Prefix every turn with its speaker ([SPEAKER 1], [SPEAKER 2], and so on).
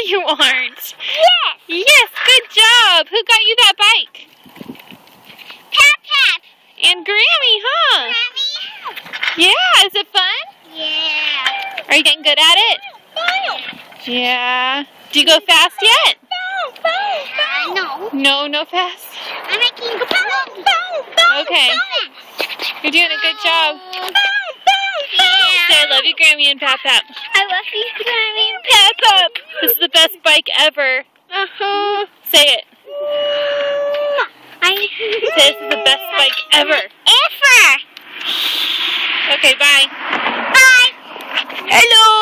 [SPEAKER 1] you aren't.
[SPEAKER 2] Yes.
[SPEAKER 1] Yes, good job. Who got you that bike?
[SPEAKER 2] PapPap
[SPEAKER 1] And Grammy, huh?
[SPEAKER 2] Grammy.
[SPEAKER 1] Yeah, is it fun?
[SPEAKER 2] Yeah.
[SPEAKER 1] Are you getting good at it? Yeah. Do you go fast yet?
[SPEAKER 2] No.
[SPEAKER 1] No fast?
[SPEAKER 2] I'm making boom.
[SPEAKER 1] Okay. You're doing a good job.
[SPEAKER 2] Yeah.
[SPEAKER 1] Say I love you, Grammy and PapPap.
[SPEAKER 2] I love you, Grammy and PapPap.
[SPEAKER 1] This is the best bike ever.
[SPEAKER 2] Uh-huh.
[SPEAKER 1] Say it. Say this is the best bike ever.
[SPEAKER 2] Ever.
[SPEAKER 1] Okay, bye.
[SPEAKER 2] Bye.
[SPEAKER 1] Hello.